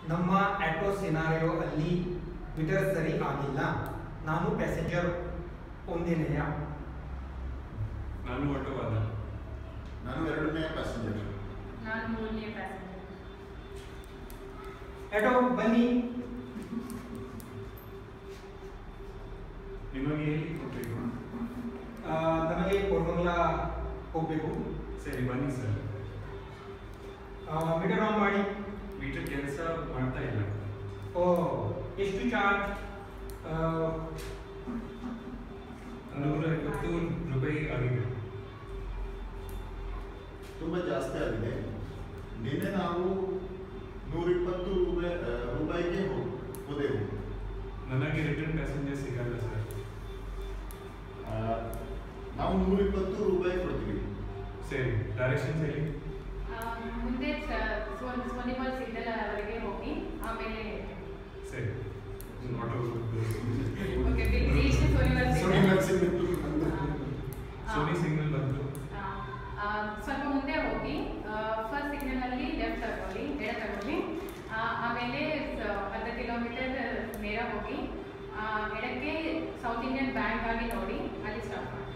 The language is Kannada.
ನಮ್ಮ ಆಟೋ ಸಿನಾರಿಯೋ ಅಲ್ಲಿ ಮೀಟರ್ ಸರಿ ಆಗಿಲ್ಲ. ನಾನು ಪ್ಯಾಸೆಂಜರ್ ಒಂದೇನೆಯ? ನಾನು ಆಟೋವಾದ. ನಾನು ಎರಡನೇ ಪ್ಯಾಸೆಂಜರ್. ನಾನು ಮೂರನೇ ಪ್ಯಾಸೆಂಜರ್. ಆಟೋ ಬನ್ನಿ. ನಿಮಗೆ ಎಲ್ಲಿ ಹೋಗಬೇಕು? ನಮಗೆ ಕೋರಮಂಗಲ ಹೋಗಬೇಕು. ಸರಿ ಬನ್ನಿ ಸರ್. ಮೀಟರ್ ಆನ್ ಮಾಡಿ. ಮೀಟರ್ ಕೆಲಸ ಮಾಡ್ತಾ ಇಲ್ಲ. ಓ, ಎಷ್ಟು ಚಾರ್ಜ್? 150 ರೂಪಾಯಿ ಆಗಿದೆ. ತುಂಬ ಜಾಸ್ತಿ ಆಗಿದೆ. ನಿನ್ನೆ ನಾವು 120 ರೂಪಾಯಿಗೆ ಹೋದೆವು. ನನಗೆ ರಿಟರ್ನ್ ಪ್ಯಾಸೆಂಜರ್ ಸಿಗಲ್ಲ ಸರ್. ನಾವು 120 ರೂಪಾಯಿ ಕೊಡ್ತೀವಿ. ಸರಿ, ಡೈರೆಕ್ಷನ್ಸ್ ಹೇಳಿ. ಮುಂದೆ ಸೋನಿಮಲ್ ಸಿಗ್ನಲ್ ಅವರೆಗೆ ಹೋಗಿ ಆಮೇಲೆ ಸರಿ, ಆಟೋ ಓಕೆ ರೀಚ್ ಸೋನಿಮಲ್ ಸೋನಿ ಸಿಗ್ನಲ್ ಬಂತು. ಸ್ವಲ್ಪ ಮುಂದೆ ಹೋಗಿ ಫಸ್ಟ್ ಸಿಗ್ನಲ್ ಅಲ್ಲಿ ಲೆಫ್ಟ್ ತಗೊಳ್ಳಿ, ಎಡ ತಗೊಳ್ಳಿ. ಆಮೇಲೆ ಅರ್ಧ ಕಿಲೋಮೀಟರ್ ನೇರ ಹೋಗಿ ಎಡಕ್ಕೆ ಸೌತ್ ಇಂಡಿಯನ್ ಬ್ಯಾಂಕ್ ಆಗಿ ನೋಡಿ, ಅಲ್ಲಿ ಸ್ಟಾಪ್ ಮಾಡಿ.